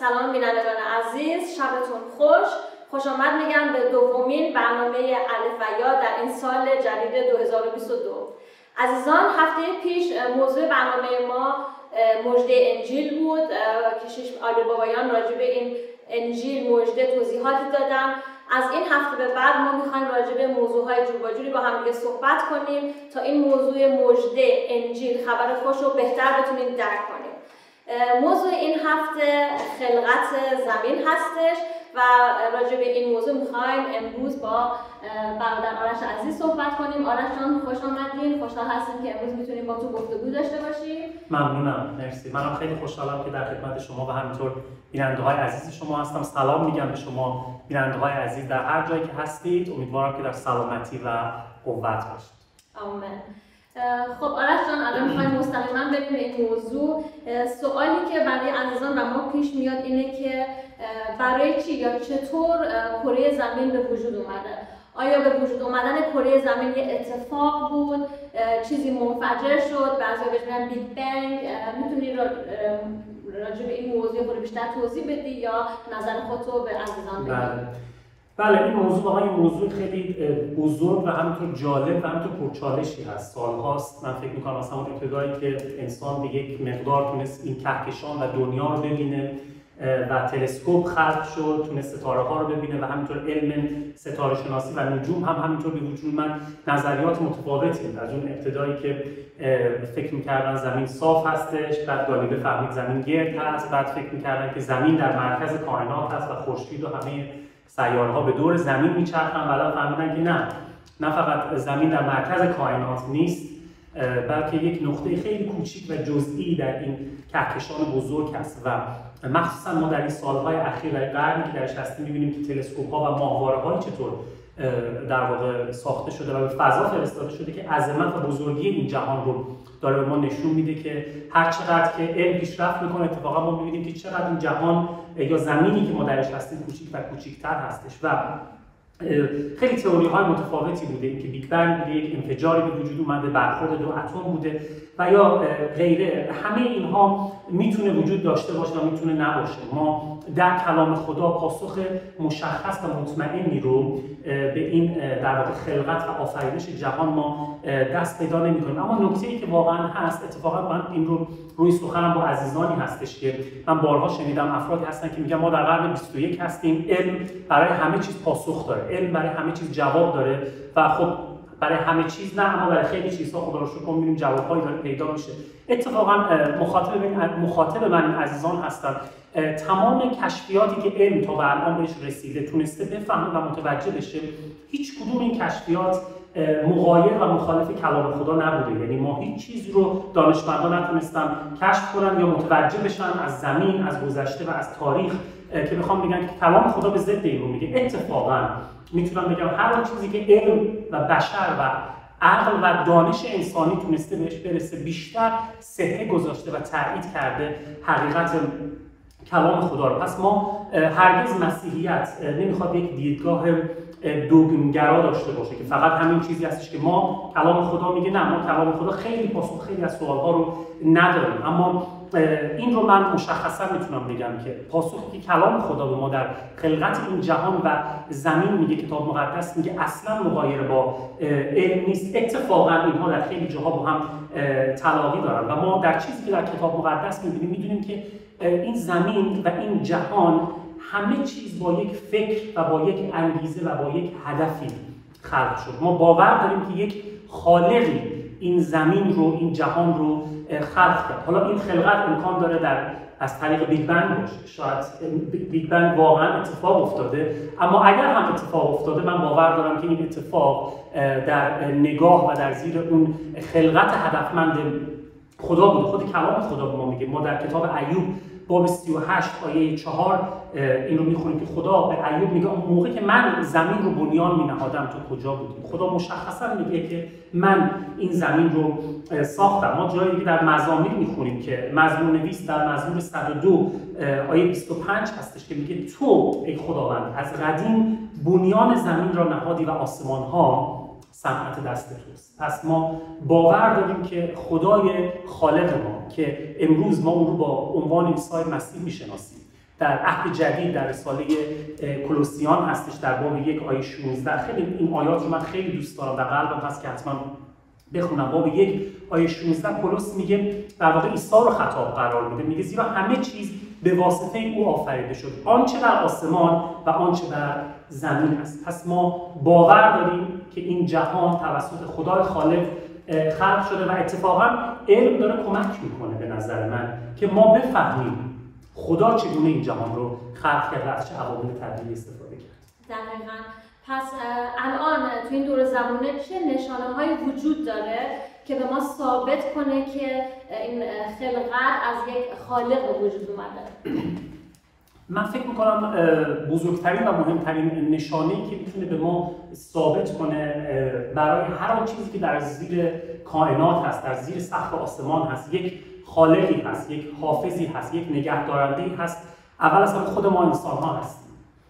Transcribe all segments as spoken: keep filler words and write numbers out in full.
سلام بینندگان عزیز، شبتون خوش. خوش آمد میگم به دومین برنامه الف و یا در این سال جدید دو هزار و بیست و دو. عزیزان، هفته پیش موضوع برنامه ما مژده انجیل بود که شش آل بابایان راجع به این انجیل مژده توضیحاتی دادم. از این هفته به بعد ما میخوایم راجع به موضوعهای جور با جوری با هم دیگه صحبت کنیم تا این موضوع مژده انجیل خبر خوش رو بهتر بتونیم درک کنیم. موضوع این هفته خلقت زمین هستش و راجع به این موضوع میخوایم امروز با برادر آرش عزیز صحبت کنیم. آرش جان خوش آمدین، خوشحال هستیم که امروز میتونیم با تو گفتگو داشته باشیم. ممنونم، مرسی. منم خیلی خوشحالم که در خدمت شما و همینطور بیننده‌های عزیز شما هستم. سلام میگم به شما بیننده‌های عزیز در هر جایی که هستید. امیدوارم که در سلامتی و قوت باشید. آمین. خب آرش جان، الان میخوایم مستقیما بریم به این موضوع. سوالی که برای عزیزان و ما پیش میاد اینه که برای چی یا چطور کره زمین به وجود اومده؟ آیا به وجود اومدن کره زمین یه اتفاق بود، چیزی منفجر شد، بعضی بهش میگن بیگ بنگ؟ میتونی راجع به این موضوع خود بیشتر توضیح بدی یا نظر خودتو به عزیزان بگی؟ بله، این موضوع واقعا این موضوع خیلی بزرگ و همینطور جالب و همینطور پرچالشی هست. سالهاست من فکر می‌کنم مثلا اون ابتدایی که انسان به یک مقدار تونست این کهکشان و دنیا رو ببینه و تلسکوپ خلق شد، تونست ستاره‌ها رو ببینه و همینطور علم ستاره شناسی و نجوم هم همینطور به وجود اومد. نظریات متفاوتی از اون ابتدایی که فکر می‌کردن زمین صاف هستش، بعد گالیله فهمید زمین گرد هست، بعد فکر می‌کردن که زمین در مرکز کائنات هست و خورشید و همه سیاره‌ها به دور زمین میچرخن. بعدا فهمیدن که نه نه فقط زمین در مرکز کائنات نیست، بلکه یک نقطه خیلی کوچیک و جزئی در این کهکشان بزرگ هست. و مخصوصا ما در این سالهای اخیر در قرنی که درش هستیم می‌بینیم که تلسکوپ‌ها و ماهواره‌های چطور در واقع ساخته شده و به فضا فرستاده شده که عظمت و بزرگی این جهان رو داره به ما نشون میده که هر چقدر که علم پیشرفت میکنه اتفاقا ما می‌بینیم که چقدر این جهان یا زمینی که ما درش هستیم کوچیک و کوچیک‌تر هستش. و خیلی تئوری‌های متفاوتی بوده، اینکه بیگ بنگ بوده، یک انفجاری به وجود اومده، برخورد دو اتم بوده و یا غیره. همه اینها میتونه وجود داشته باشه و میتونه نباشه. ما در کلام خدا پاسخ مشخص و مطمئنی رو به این در واقع خلقت و آفرینش جهان ما دست پیدا نمی‌کنیم. اما نکته‌ای که واقعا هست، اتفاقا من این رو روی سخنم با عزیزانی هستش که من بارها شنیدم، افرادی هستن که میگن ما در قرن بیست و یک هستیم، علم برای همه چیز پاسخ داره، علم برای همه چیز جواب داره و خب برای همه چیز نه، اما برای خیلی چیزها خدا رو شکر می‌بینیم جواب‌هایی داره پیدا میشه. اتفاقا مخاطب من مخاطب من این عزیزان هستن تمام کشفیاتی که علم تا به الان بهش رسیده تونسته بفهمه و متوجه بشه، هیچ کدوم این کشفیات مغایر و مخالف کلام خدا نبوده. یعنی ما هیچ چیزی رو دانشمندان نتونستن کشف کنن یا متوجه بشن از زمین، از گذشته و از تاریخ که بخوام بگن که کلام خدا به ضد این رو میگه. اتفاقا میتونم بگم هر اون چیزی که علم و بشر و عقل و دانش انسانی تونسته بهش برسه بیشتر صحه گذاشته و تایید کرده حقیقت کلام خدا رو. پس ما هرگز مسیحیت نمیخواد یک دیدگاه دوگمگرا داشته باشه که فقط همین چیزی هستش که ما کلام خدا میگه. نه، ما کلام خدا خیلی پاسخ خیلی از سوالها رو نداریم. اما این رو من مشخصا میتونم بگم که پاسخی که کلام خدا به ما در خلقت این جهان و زمین میگه، کتاب مقدس میگه، اصلا مغایر با علم نیست. اتفاقا اینها در خیلی جاها با هم تلاقی دارن و ما در چیزی که در کتاب مقدس میبینیم میدونیم که این زمین و این جهان همه چیز با یک فکر و با یک انگیزه و با یک هدفی خلق شد. ما باور داریم که یک خالقی این زمین رو، این جهان رو خلق کرد. حالا این خلقت امکان داره در از طریق بیگ بنگ باشه، شاید بیگ بنگ واقعا اتفاق افتاده، اما اگر هم اتفاق افتاده من باور دارم که این اتفاق در نگاه و در زیر اون خلقت هدفمند خدا بوده. خود کلام خدا به ما میگه، ما در کتاب ایوب باب سی و هشت آیه چهار این رو میخونیم که خدا به ایوب میگه اون موقع که من زمین رو بنیان مینهادم تو کجا بودی؟ خدا مشخصا میگه که من این زمین رو ساختم. ما جایی دیگه در مزامیر میخونیم که مزمور نویس در مزمور صد و دو آیه بیست و پنج هستش که میگه تو ای خداوند از قدیم بنیان زمین را نهادی و آسمان ها صنعت دست توست. پس ما باور داریم که خدای خالق ما که امروز ما اون رو با عنوان عیسی مسیح میشناسیم در عهد جدید در رساله کولوسیان هستش در باب یک آیه شانزده. خیلی این آیات رو من خیلی دوست دارم و قلبم هست که حتما بخونم. باب یک آیه شانزده پولس میگه، در واقع عیسی رو خطاب قرار میده، میگه زیرا همه چیز به واسطه او آفریده شد، آنچه در آسمان و آنچه بر زمین است. پس ما باور داریم که این جهان توسط خدای خالق خلق شده و اتفاقا علم داره کمک میکنه به نظر من که ما بفهمیم خدا چگونه این جهان رو خلق کرده و از چه عوامل طبیعی استفاده کرد. دقیقاً. پس الان تو این دور زمانه چه نشانه‌هایی وجود داره که به ما ثابت کنه که این خلقت از یک خالق وجود اومده؟ من فکر میکنم بزرگترین و مهمترین نشانه‌ای که میتونه به ما ثابت کنه برای هر آن چیزی که در زیر کائنات هست، در زیر سقف آسمان هست، یک خالقی هست، یک حافظی هست، یک نگهدارنده‌ای هست. اول از همه خود ما انسان‌ها هستیم.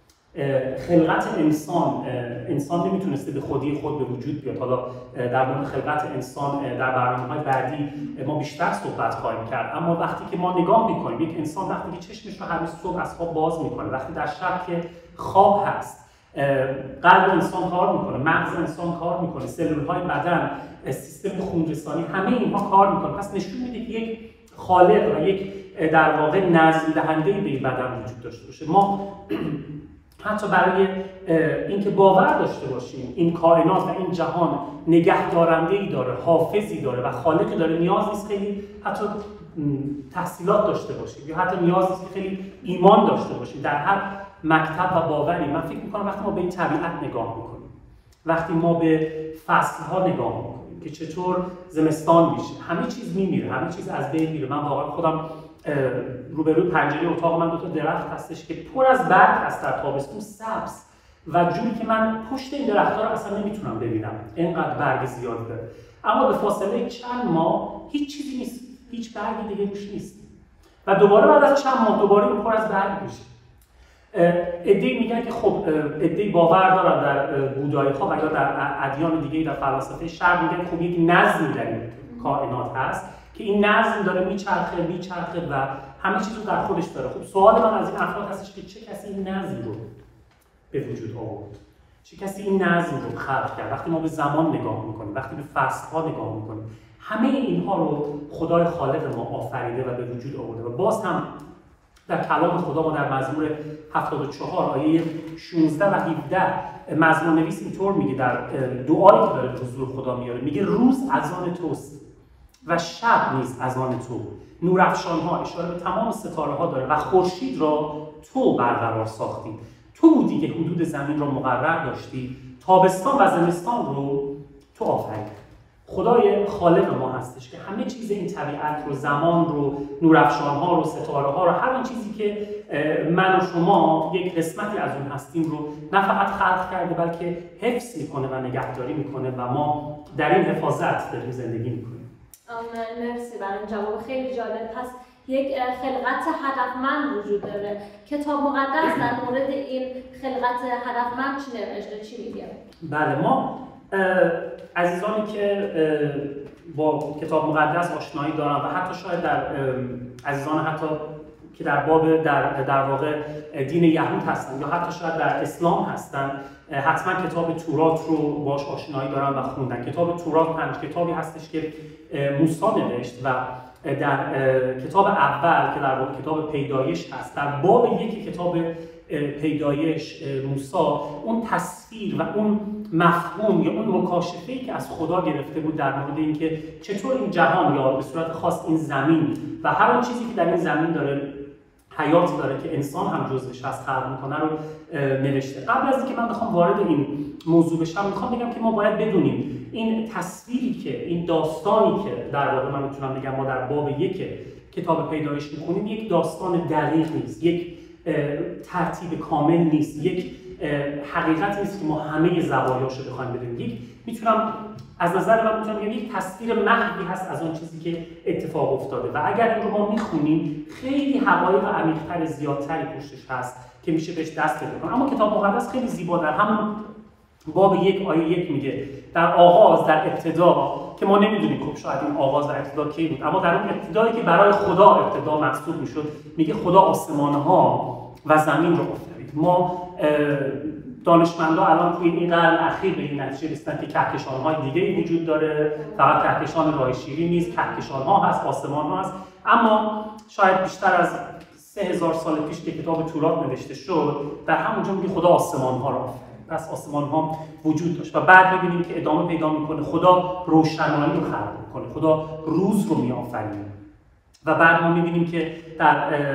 خلقت انسان، انسان نمیتونسته به خودی خود به وجود بیاد. حالا در مورد خلقت انسان در برنامه‌های بعدی ما بیشتر صحبت خواهیم کرد، اما وقتی که ما نگاه میکنیم یک انسان وقتی که چشمش رو هر روز صبح از خواب باز میکنه، وقتی در شب که خواب هست، قلب انسان کار میکنه، مغز انسان کار میکنه، سلول‌های بدن، سیستم خونرسانی، همه اینها کار میکنه. پس نشون میده که یک خالق و یک در واقع نظم دهنده به این بدن وجود داشته باشه. ما حتی برای اینکه باور داشته باشیم این کائنات و این جهان نگهدارنده‌ای داره، حافظی داره و خالقی داره، نیاز نیست خیلی حتی تحصیلات داشته باشیم یا حتی نیاز نیست که خیلی ایمان داشته باشیم. در هر مکتب و باوری من فکر می‌کنم وقتی ما به این طبیعت نگاه می‌کنیم، وقتی ما به فصل‌ها نگاه می‌کنیم که چطور زمستان میشه، همه چیز میمیره، همه چیز از بین میره. من واقعا خودم روبروی پنجره اتاق من دو تا درخت هستش که پر از برگ هست در تابستون، سبز و جوری که من پشت این درخت‌ها رو اصلا نمیتونم ببینم، اینقدر برگ زیاد داره. اما به فاصله چند ماه هیچ چیزی نیست، هیچ برگی دیگه روش نیست و دوباره بعد از چند ماه دوباره اون پر از برگ میشه. عده‌ای میگن که خب عده‌ای باور دارن در بودایی‌ها و یا در ادیان دیگه در فلسفه شرق میگن خب یک نظمی در این کائنات هست که این نظم داره میچرخه میچرخه و همه چیز رو در خودش داره. خب سوال من از این افراد هستش که چه کسی این نظم رو به وجود آورد؟ چه کسی این نظم رو خلق کرد؟ وقتی ما به زمان نگاه میکنیم، وقتی به فصل‌ها نگاه میکنیم، همه اینها رو خدای خالق ما آفریده و به وجود آورده. و باز هم در کلام خدا ما در مزمور هفتاد و چهار آیه شانزده و هفده مزمور نویس اینطور میگه در دعایی که داره به حضور خدا میاره، میگه روز از آن توست و شب نیز از آن تو، نورافشان‌ها اشاره به تمام ستاره‌ها داره و خورشید را تو برقرار ساختی. تو بودی که حدود زمین را مقرر داشتی، تابستان و زمستان رو تو آفریدی. خدای خالق ما هستش که همه چیز این طبیعت رو، زمان رو، نورافشان‌ها رو، ستاره‌ها رو، هر آن چیزی که من و شما یک قسمتی از اون هستیم رو نه فقط خلق کرده بلکه حفظ میکنه و نگهداری میکنه و ما در این حفاظت داریم زندگی میکنیم. مرسی برای این جواب خیلی جالب. پس یک خلقت هدفمند وجود داره. کتاب مقدس در مورد این خلقت هدفمند چی نوشته، چی میگه؟ بله، ما عزیزانی که با کتاب مقدس آشنایی دارن و حتی شاید در عزیزان حتی که در باب در در واقع دین یهود هستن یا حتی شاید در اسلام هستن، حتما کتاب تورات رو باش آشنایی دارن و خوندن. کتاب تورات پنج کتابی هستش که موسی نوشت و در کتاب اول که در واقع کتاب پیدایش هست، در باب یکی کتاب پیدایش موسی اون تصویر و اون مفهوم یا اون مکاشفه‌ای که از خدا گرفته بود در مورد اینکه چطور این جهان یا به صورت خاص این زمین و هر اون چیزی که در این زمین داره حیات داره که انسان هم جزوش هست خلق میکنه رو نوشته. قبل از اینکه من بخوام وارد این موضوع بشم میخوام بگم که ما باید بدونیم این تصویری که این داستانی که در واقع من میتونم بگم ما در باب یک کتاب پیدایش میخونیم یک داستان دقیق نیست، یک ترتیب کامل نیست، یک حقیقت نیست که ما همه زوایاش رو بخوایم بدونیم. یک میتونم از نظر من میتونم بگم یک تصویر محضی هست از اون چیزی که اتفاق افتاده و اگر این رو ما میخونیم خیلی حقایق عمیق‌تر زیادتری پشتش هست که میشه بهش دست پیدا کنیم. اما کتاب مقدس خیلی زیبا در همون باب یک آیه یک میگه در آغاز، در ابتدا، که ما نمیدونیم خب شاید این آغاز و ابتدا کی بود، اما در اون ابتدایی که برای خدا ابتدا محسوب میشد میگه خدا آسمان‌ها و زمین رو آفرید. ما دانشمندا الان توی این قرن اخیر به این نتیجه رسیدن که کهکشان‌های دیگه‌ای وجود داره، فقط کهکشان راه شیری نیست، کهکشان‌ها هست، آسمان‌ها هست. اما شاید بیشتر از سه هزار سال پیش که کتاب تورات نوشته شد، در همونجا میگه خدا آسمان‌ها رو آفرید. پس آسمان‌ها وجود داشت و بعد می‌بینیم که ادامه پیدا می‌کنه، خدا روشنایی رو خلق می‌کنه، خدا روز رو می‌آفرینه. و بعد ما می‌بینیم که در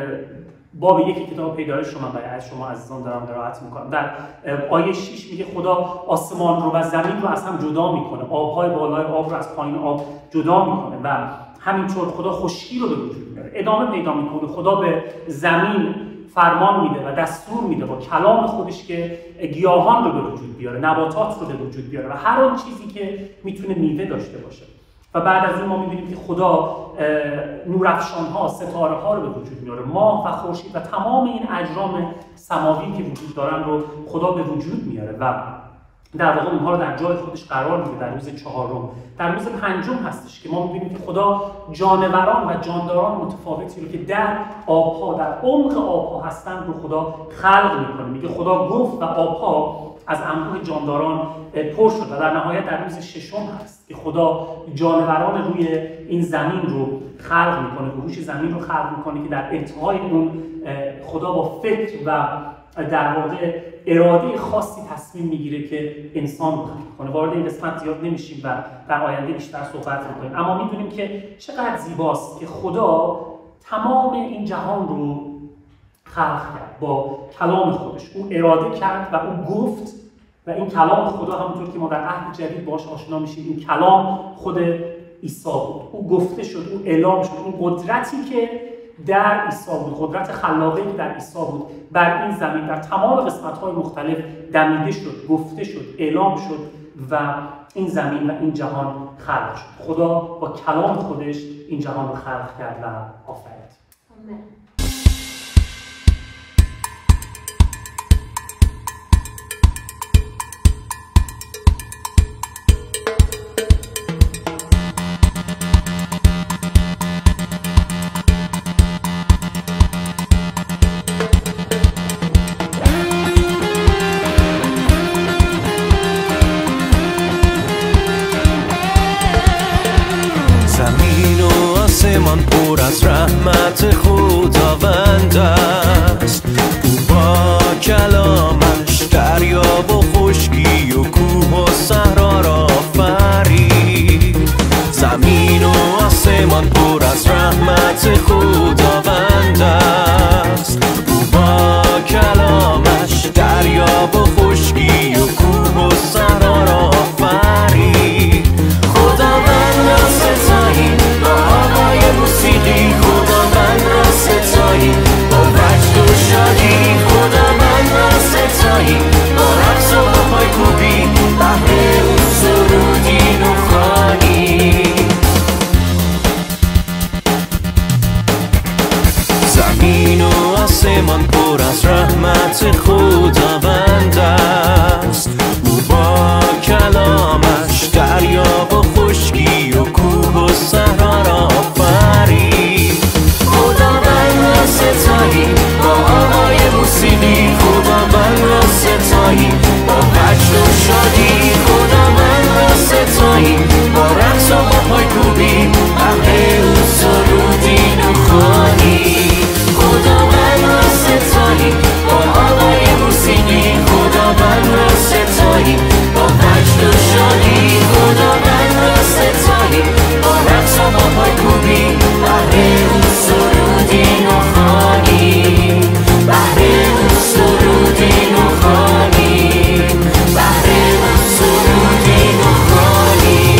باب یک کتاب پیدایش رو من برای شما عزیزان دارم قرائت می‌کنم. در آیه شش میگه خدا آسمان رو و زمین رو از هم جدا می‌کنه، آب‌های بالای آب رو از پایین آب جدا می‌کنه و همینطور خدا خشکی رو به وجود میاره. ادامه پیدا می‌کنه، خدا به زمین فرمان میده و دستور میده با کلام خودش که گیاهان رو به وجود بیاره، نباتات رو به وجود بیاره و هر آن چیزی که میتونه میوه داشته باشه. و بعد از اون ما میبینیم که خدا نورافشان‌ها، ستاره‌ها رو به وجود میاره، ماه و خورشید و تمام این اجرام سماوی که وجود دارن رو خدا به وجود میاره و در واقع اونها رو در جای خودش قرار میده. در روز چهارم، در روز پنجم هستش که ما می‌بینیم که خدا جانوران و جانداران متفاوتی رو که در آب‌ها، در عمق آب‌ها هستند رو خدا خلق می‌کنه. میگه خدا گفت و آب‌ها از انبوه جانداران پر شد و در نهایت در روز ششم هست که خدا جانوران روی این زمین رو خلق می‌کنه، وحوش زمین رو خلق می‌کنه که در انتهای اون خدا با فکر و در واقع اراده خاصی تصمیم میگیره که انسان رو خلق کنه. وارد این قسمت زیاد نمیشیم و در آینده بیشتر صحبت میکنیم، اما میدونیم که چقدر زیباست که خدا تمام این جهان رو خلق کرد با کلام خودش. او اراده کرد و او گفت و این کلام خدا همونطور که ما در عهد جدید باهاش آشنا میشیم، این کلام خود عیسی بود. او گفته شد، او اعلام شد، اون قدرتی که در عیسی بود، قدرت خلاقی که در عیسی بود، بر این زمین در تمام قسمت‌های مختلف دمیده شد، گفته شد، اعلام شد و این زمین و این جهان خلق شد. خدا با کلام خودش این جهان رو خلق کرد و آفرید. آمین. پر از رحمت خداوند است. او با کلامش دریا و خشکی و کوه و صحرا را آفرید. زمین و آسمان پر از رحمت خداوند است. او با کلامش دریا و خشکی و کوه و صحرا را آفرید. خداوند را ستایید با آوای موسیقی، خداوند را ستایید با وجد و شادی، خداوند را ستایید با رقص و با پایکوبی، بهر او سرودین و خوانید. زمین و آسمان پر از رحمت خداوند است. او با کلامش دریا و خشکی و کوه و صحرا را آفرید. خداوند را ستایید با آوای موسیقی، خداوند را ستایید با وجد و شادی، خداوند را ستایید با رقص و با پایکوبی، بهر او سرودین و خوانید. خداوند را ستایید با آوای موسیقی، خداوند را ستایید با وجد و شادی، خداوند را ستایید با رقص و با پایکوبی، بهر او سرودین و خوانید. بهر او سرودین و خوانید. بهر او سرودین و خوانید.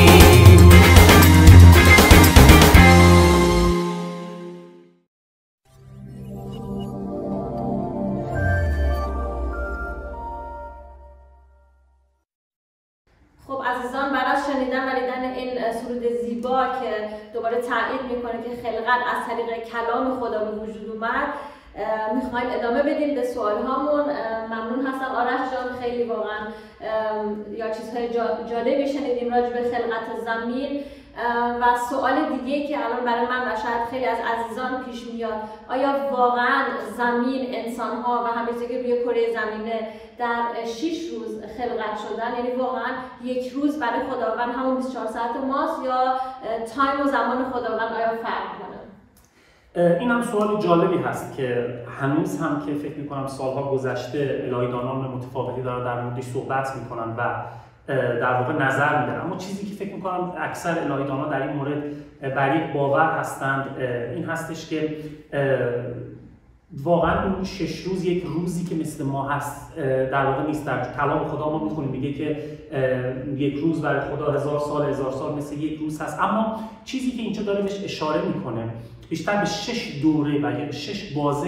خب عزیزان، بعد از شنیدن و دیدن این سرود زیبا که دوباره تایید میکنه که خلقت از طریق کلام خدا به وجود اومد، میخوایم ادامه بدیم به سوال هامون. ممنون هستم آرش جان، خیلی واقعا یا چیزهای جالبی شنیدیم راجع به خلقت زمین. و سوال دیگه که الان برای من و شاید خیلی از عزیزان پیش میاد، آیا واقعا زمین، انسان‌ها و همه که روی کره زمینه در شش روز خلقت شدن؟ یعنی واقعا یک روز برای خداوند همون بیست و چهار ساعت ماست یا تایم و زمان خداوند آیا فرق کنه؟ این هم سوال جالبی هست که هنوز هم که فکر می‌کنم سالها گذشته الهی‌دانان متفاوتی دارن در موردش صحبت می‌کنن و در واقع نظر میدن، اما چیزی که فکر می‌کنم اکثر الهی‌دانان در این مورد بر یک باور هستند این هستش که واقعا اون شش روز یک روزی که مثل ما هست در واقع نیست. در کلام خدا ما می‌خونیم میگه که یک روز برای خدا هزار سال، هزار سال مثل یک روز هست، اما چیزی که اینجا داره بهش اشاره میکنه بیشتر به شش دوره و یا شش بازه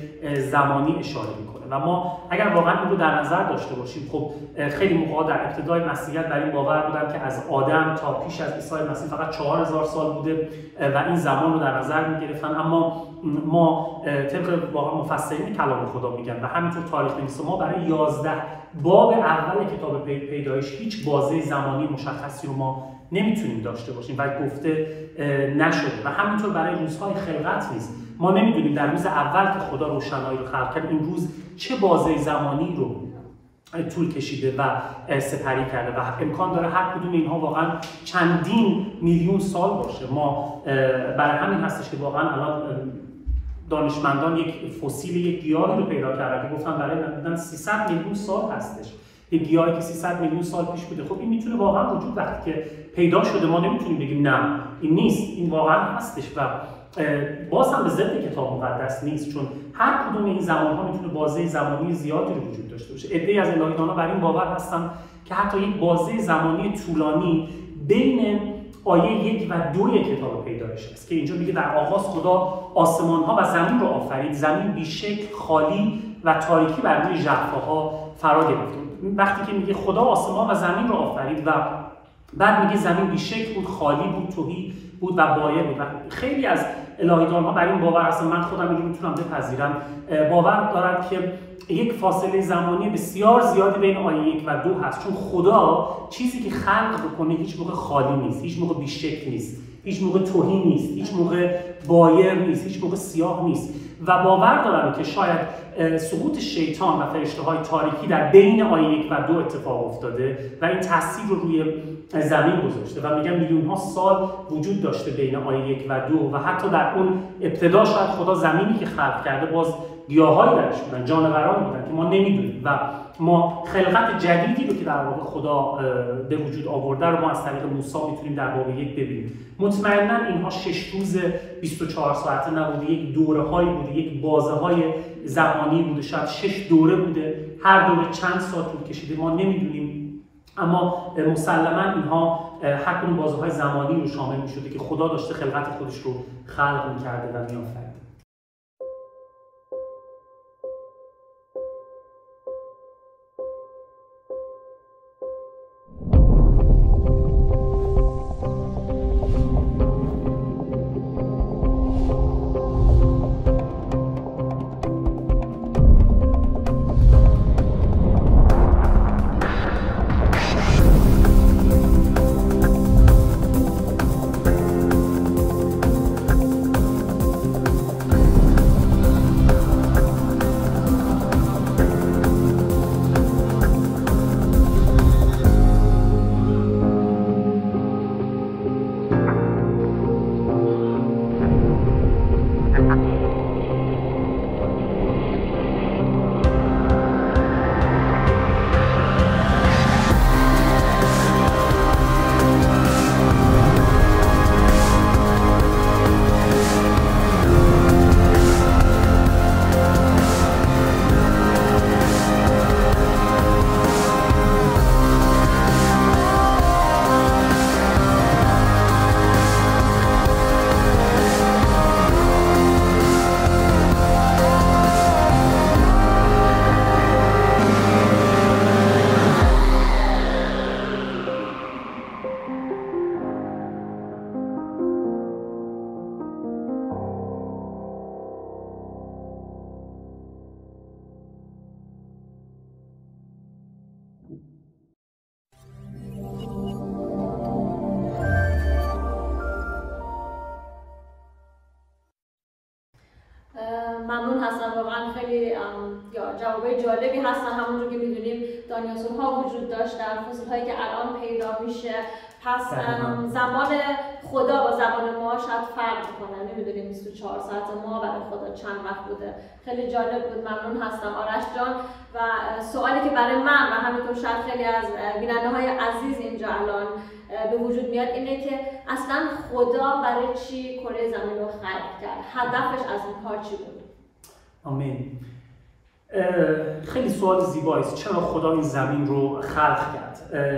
زمانی اشاره میکنه و ما اگر واقعا این رو در نظر داشته باشیم، خب خیلی موقعا در ابتدای مسیحیت بر این باور بودن که از آدم تا پیش از عیسی مسیح فقط چهار هزار سال بوده و این زمان رو در نظر میگرفتن، اما ما طبق واقعا مفسرین کلام خدا میگن و همینطور تاریخ نویس ما برای یازده باب اول کتاب پیدایش هیچ بازه زمانی مشخصی رو ما نمیتونیم داشته باشیم و گفته نشده و همینطور برای روزهای خلقت نیست. ما نمیدونیم در روز اول که خدا روشنایی رو خلق کرد این روز چه بازه زمانی رو طول کشیده و سپری کرده و امکان داره هر کدوم اینها واقعا چندین میلیون سال باشه. ما برای همین هستش که واقعا الان دانشمندان یک فسیل یک گیاهی رو پیدا کردن که گفتن برای نمیدونم سیصد میلیون سال هستش، یک گیاهی که سیصد میلیون سال پیش بوده. خب این میتونه واقعا وجود وقتی که پیدا شده ما نمیتونیم بگیم نه این نیست، این واقعا هستش و باز هم به ضد کتاب مقدس نیست، چون هر کدوم این زمان‌ها میتونه بازه زمانی زیادی رو وجود داشته باشه. عده‌ای از الهی‌دانان بر این باور هستن که حتی یک بازه زمانی طولانی بین آیه یک و دوی کتاب پیدایش است که اینجا میگه در آغاز خدا آسمان‌ها و زمین رو آفرید، زمین بی‌شکل، خالی و تاریکی بر روی ژرفاها فرا گرفت. وقتی که میگه خدا آسمان و زمین رو آفرید و بعد میگه زمین بی‌شکل بود، خالی بود، تهی بود و بایع بود و خیلی از الهی‌دان‌ها بر این باور هستن، من خودم اینو میتونم بپذیرم، باور دارند که یک فاصله زمانی بسیار زیادی بین آیه یک و دو هست، چون خدا چیزی که خلق بکنه هیچ موقع خالی نیست، هیچ موقع بی‌شکل نیست، هیچ موقع تهی نیست، هیچ موقع بایع نیست، هیچ موقع سیاه نیست و باور دارم که شاید سقوط شیطان و فرشته‌های تاریکی در بین آیه یک و دو اتفاق افتاده و این تاثیر رو روی زمین گذاشته و میگم میلیون ها سال وجود داشته بین آیه یک و دو و حتی در اون ابتدا شاید خدا زمینی که خلق کرده باز گیاهایی درش بودن، جانورانی بودن که ما نمیدونیم و ما خلقت جدیدی رو که در واقع خدا به وجود آورده رو ما از طریق موسی میتونیم در باب یک ببینیم. مطمئنا اینها شش روز بیست و چهار ساعته نبوده، یک دوره‌هایی بوده، یک بازه‌های زمانی بوده، شاید شش دوره بوده، هر دوره چند ساعت طول کشیده ما نمیدونیم، اما مسلما اینها هر کدوم بازه‌های زمانی رو شامل می‌شده که خدا داشته خلقت خودش رو خلق می‌کرده و می‌آفریده. جوابای جالبی هستن. همونجور که میدونیم دایناسورها وجود داشتن، فسیل‌هایی که الان پیدا میشه. پس زمان خدا با زمان ما شاید فرق کنه، نمیدونیم بیست و چهار ساعت ما برای خدا چند وقت بوده. خیلی جالب بود، ممنون هستم آرش جان. و سوالی که برای من و همینطور شاید خیلی از بیننده‌های عزیز اینجا الان به وجود میاد اینه که اصلا خدا برای چی کره زمین رو خلق کرد؟ هدفش از این کار چی بود؟ آمین. خیلی سوال زیبایی است. چرا خدا این زمین رو خلق کرد؟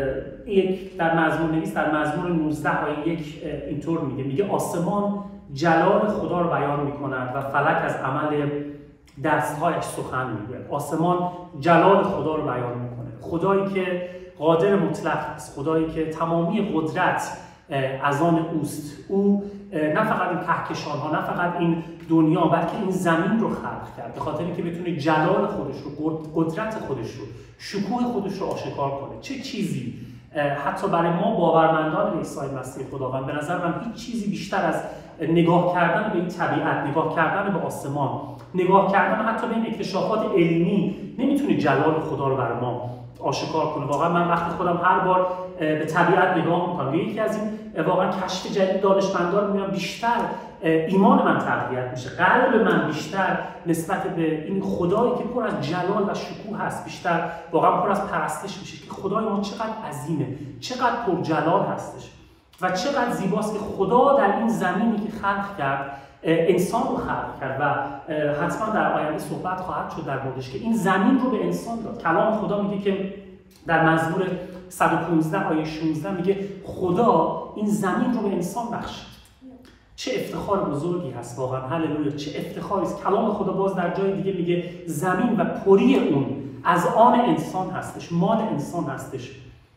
یک در مزمور نویس در مزمور نوزده آیه یک اینطور میگه میگه آسمان جلال خدا رو بیان میکند و فلک از عمل دستهایش سخن میگوید. آسمان جلال خدا رو بیان میکنه. خدایی که قادر مطلق است، خدایی که تمامی قدرت از آن اوست. او نه فقط این کهکشان ها، نه فقط این دنیا، بلکه این زمین رو خلق کرد به خاطر اینکه بتونه جلال خودش رو، قدرت خودش رو، شکوه خودش رو آشکار کنه. چه چیزی حتی برای ما باورمندان عیسی مسیح خداوند به نظر من هیچ چیزی بیشتر از نگاه کردن به این طبیعت، نگاه کردن به آسمان، نگاه کردن حتی به این اکتشافات علمی نمیتونه جلال خدا رو برای ما آشکار کنه. واقعا من وقتی خودم هر بار به طبیعت نگاه میکنم، یکی از این واقعا کشف جدید دانشمندان میبینم بیشتر ایمان من تقویت میشه، قلب من بیشتر نسبت به این خدایی که پر از جلال و شکوه هست بیشتر واقعا پر از پرستش میشه که خدای ما چقدر عظیمه، چقدر پر جلال هستش و چقدر زیباست که خدا در این زمینی که خلق کرد انسان رو خلق کرد و حتما در آینده صحبت خواهد شد در موردش که این زمین رو به انسان داد. کلام خدا میگه که در مزمور صد و پانزده آیه شانزده میگه خدا این زمین رو به انسان بخشید. چه افتخار بزرگی هست واقعا، هللویا، چه افتخاری است. کلام خدا باز در جای دیگه میگه زمین و پری اون از آن انسان هستش، مال انسان هستش.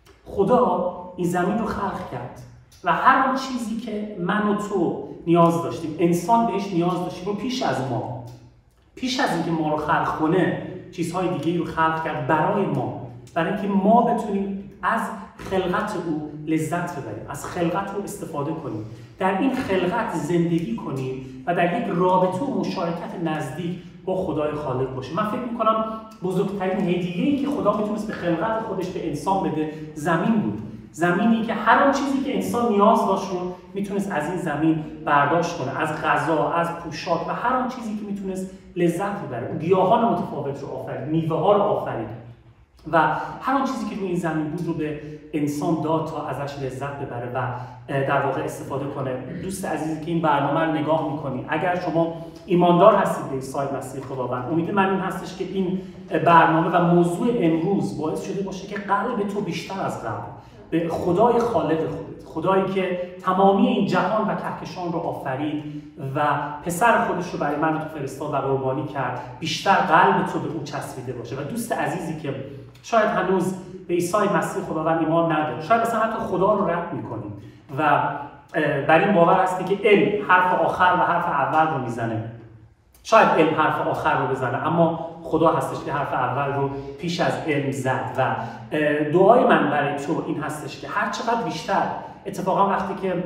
خدا این زمین رو خلق کرد و هر آن چیزی که من و تو نیاز داشتیم، انسان بهش نیاز داشتیم رو پیش از ما، پیش از اینکه ما رو خلق کنه چیزهای دیگه رو خلق کرد برای ما، برای اینکه ما بتونیم از خلقت او لذت ببریم، از خلقت او استفاده کنیم، در این خلقت زندگی کنیم و در یک رابطه و مشارکت نزدیک با خدای خالق باشیم. من فکر می‌کنم بزرگترین هدیه‌ای که خدا میتونست به خلقت خودش به انسان بده زمین بود. زمینی که هر آن چیزی که انسان نیاز داشت رو میتونست از این زمین برداشت کنه، از غذا، از پوشاک و هر آن چیزی که میتونست لذت ببره. اون گیاهان متفاوت رو آفرید، میوه‌ها رو آفرید و هر آن چیزی که روی این زمین بود رو به انسان داد تا ازش لذت ببره و در واقع استفاده کنه. دوست عزیزی که این برنامه رو نگاه می‌کنید، اگر شما ایماندار هستید به عیسی مسیح خداوند، امید من این هستش که این برنامه و موضوع امروز باعث شده باشه که قلب تو بیشتر از قبل به خدای خالق خودت، خدایی که تمامی این جهان و کهکشان رو آفرید و پسر خودش رو برای من و تو فرستاد و قربانی کرد، بیشتر قلب تو به او چسبیده باشه. و دوست عزیزی که شاید هنوز به عیسی مسیح خداوند ایمان نداری، شاید اصلا حتی خدا رو رد می‌کنی و بر این باور هستی که علم حرف آخر و حرف اول رو میزنه، شاید علم حرف آخر رو بزنه اما خدا هستش که حرف اول رو پیش از علم زد. و دعای من برای تو این هستش که هر چقدر بیشتر، اتفاقا وقتی که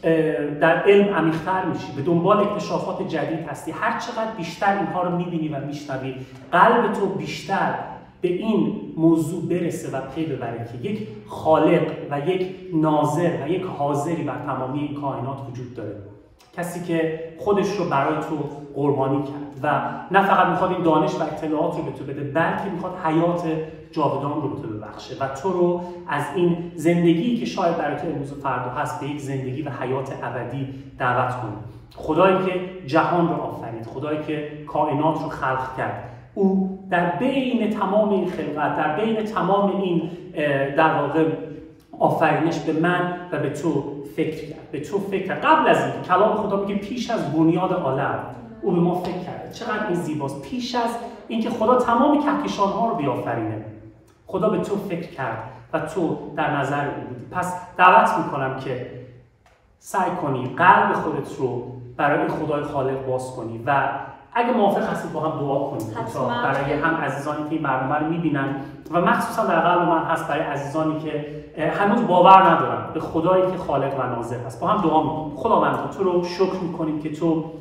در علم عمیق‌تر میشی، به دنبال اکتشافات جدید هستی، هر چقدر بیشتر اینها رو میبینی و میشنوی، قلب تو بیشتر به این موضوع برسه و پی ببره که یک خالق و یک ناظر و یک حاضری بر تمامی این کائنات وجود داره، کسی که خودش رو برای تو قربانی کرد و نه فقط میخواد این دانش و اطلاعات رو به تو بده، بلکه میخواد حیات جاودان رو به تو ببخشه و تو رو از این زندگی که شاید برای تو امروز و فردا هست به یک زندگی و حیات ابدی دعوت کنه. خدایی که جهان رو آفرید، خدایی که کائنات رو خلق کرد، او در بین تمام این خلقت، در بین تمام این در واقع آفرینش به من و به تو فکر کرد، به تو فکر کرد. قبل از اینکه کلام خدا میگه پیش از بنیاد عالم او به ما فکر کرده. چقدر این زیباست. پیش از اینکه خدا تمام کهکشان ها رو بیافرینه، خدا به تو فکر کرد و تو در نظر او بودی. پس دعوت میکنم که سعی کنی قلب خودت رو برای این خدای خالق باز کنی و اگه موافق هستید با هم دعا کنیم برای هم عزیزانی که این برنامه رو میبینن و مخصوصا در قلب من هست برای عزیزانی که هنوز باور ندارن به خدایی که خالق و ناظر هست. با هم دعا میکنیم. خداوند تو رو شکر میکنیم که تو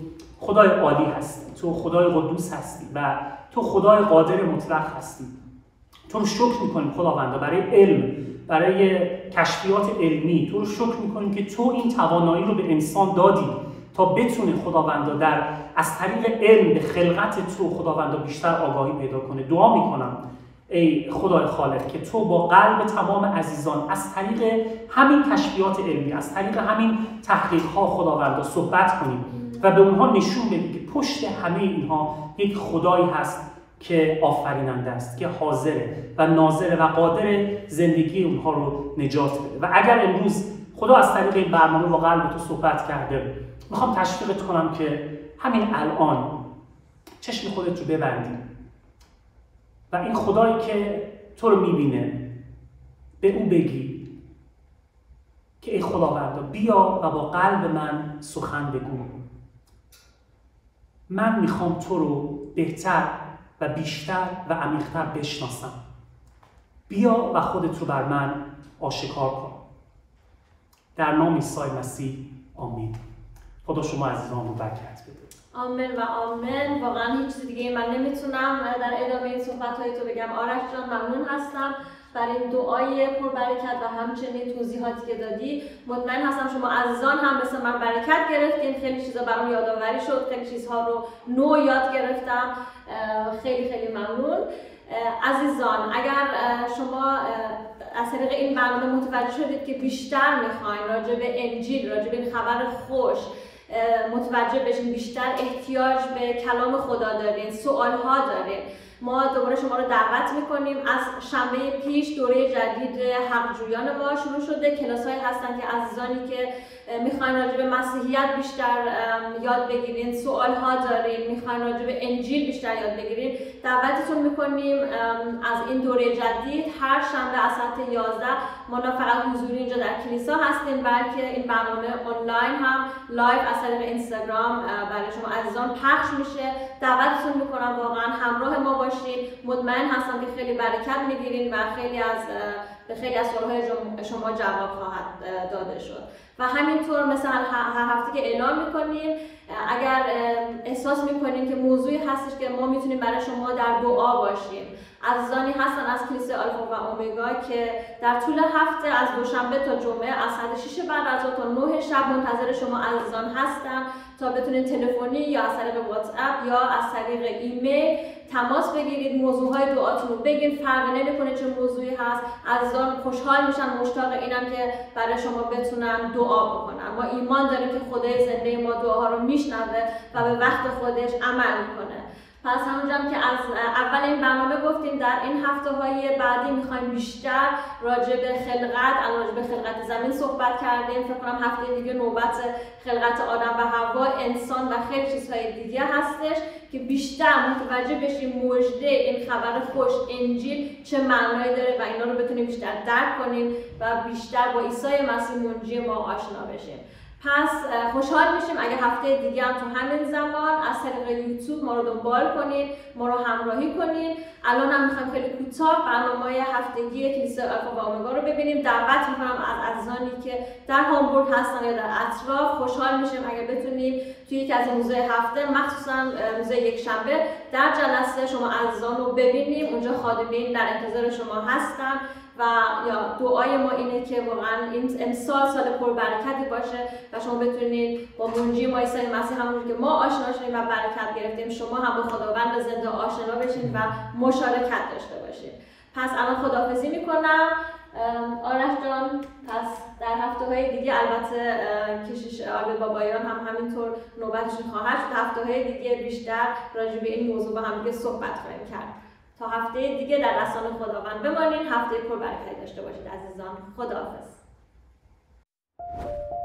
خدای عالی هستی، تو خدای قدوس هستی و تو خدای قادر مطلق هستی. تو رو شکر میکنیم خداوندا برای علم، برای کشفیات علمی. تو رو شکر میکنیم که تو این توانایی رو به انسان دادی تا بتونه خداوندا در از طریق علم به خلقت تو خداوندا بیشتر آگاهی پیدا کنه. دعا میکنم ای خدای خالق که تو با قلب تمام عزیزان از طریق همین کشفیات علمی، از طریق همین تحقیق‌ها خداوندا صحبت کنیم و به اونها نشون بدی که پشت همه اینها یک خدایی هست که آفریننده است، که حاضره و ناظره و قادر زندگی اونها رو نجات بده. و اگر امروز خدا از طریق این برنامه با قلب تو صحبت کرده، میخوام تشویقت کنم که همین الان چشم خودت رو ببندی و این خدایی که تو رو میبینه به اون بگی که ای خداوندا بیا و با قلب من سخن بگو. من میخوام تو رو بهتر و بیشتر و عمیق‌تر بشناسم. بیا و خودت رو بر من آشکار کن. در نام عیسی مسیح آمین. خدا شما عزیزان رو برکت بده. آمین و آمین. واقعا هیچ چیز دیگه من نمیتونم در ادامه این صحبت‌های تو بگم. آرش جان ممنون هستم برای این دعای پربرکت و همچنین توضیحاتی که دادی. مطمئن هستم شما عزیزان هم مثل من برکت گرفتین. خیلی چیزا برام یادآوری شد، خیلی چیزها رو نو یاد گرفتم. خیلی خیلی ممنون. عزیزان اگر شما از طریق این برنامه متوجه شدید که بیشتر میخواین راجع به انجیل، راجع به این خبر خوش متوجه بشین، بیشتر احتیاج به کلام خدا دارین، سوالها دارین، ما دوباره شما رو دعوت میکنیم. از شنبه پیش دوره جدید حقجویان ما شروع شده. کلاس‌هایی هستن که عزیزانی که میخواین راجع به مسیحیت بیشتر یاد بگیرین، سوالها دارین، میخواین راجع به انجیل بیشتر یاد بگیرین، دعوتتون میکنیم از این دوره جدید. هر شنبه از ساعت یازده ما نه فقط حضوری اینجا در کلیسا هستیم، بلکه این برنامه آنلاین هم لایو از طریق اینستاگرام برای شما عزیزان پخش میشه. دعوتتون میکنم واقعا همراه ما باشید. مطمئن هستم که خیلی برکت میگیرین و خیلی از به خیلی از سوالهای شما جواب خواهد داده شد. و همینطور مثل هر هفته که اعلام میکنیم، اگر احساس میکنیم که موضوعی هستش که ما میتونیم برای شما در دعا باشیم، عزیزانی هستن از کلیسای آلفا و اومگا که در طول هفته از دوشنبه تا جمعه از ساعت شش بعد از ظهر تا نه شب منتظر شما عزیزان هستن تا بتونید تلفنی یا از طریق واتس اپ یا از طریق ایمیل تماس بگیرید، موضوعهای دعاتون رو بگین. فرق نمیکنه چه موضوعی هست، عزیزان خوشحال میشن، مشتاق اینن که برای شما بتونن دعا بکنن. ما ایمان داریم که خدای زنده ما دعاها رو میشنوه و به وقت خودش عمل میکنه. پس همونجا که از اول این برنامه گفتیم در این هفته‌های بعدی میخوایم بیشتر راجع به خلقت، راجع به خلقت زمین صحبت کردیم. فکر کنم هفته دیگه نوبت خلقت آدم و حوا، انسان و خیلی چیزهای دیگه هستش که بیشتر متوجه بشیم مژده این خبر خوش انجیل چه معنایی داره و اینا رو بتونیم بیشتر درک کنیم و بیشتر با عیسی مسیح منجی ما آشنا بشیم. پس خوشحال میشیم اگه هفته دیگه هم تو همین زمان از طریق یوتیوب ما رو دنبال کنید، ما رو همراهی کنید. الان هم میخوایم خیلی کوتاه برنامه‌های هفتگی کلیسای آلفا و اومگا رو ببینیم. دعوت میکنم از عزیزانی که در هامبورگ هستن یا در اطراف، خوشحال میشیم اگه بتونیم توی یکی از این روزهای هفته، مخصوصا روز یک شنبه، در جلسه شما عزیزان رو ببینیم. اونجا خادمین در انتظار شما هستن و یا دعای ما اینه که واقعا این امسال سال پربرکتی باشه و شما بتونید با منجی ما عیسی مسیح همونجوری که ما آشنا شدیم و برکت گرفتیم، شما هم با خداوند زنده آشنا بشین و مشارکت داشته باشید. پس الان خداحافظی میکنم آرش جان. پس در هفته‌های دیگه البته کشیش آلبرت بابایان هم همینطور نوبتشون خواهد شد. هفته‌های دیگه بیشتر راجع به این موضوع با هم دیگه صحبت خواهیم کرد. تا هفته دیگه در دستان خداوند بمانید. هفته پربرکت داشته باشید عزیزان. خداحافظ.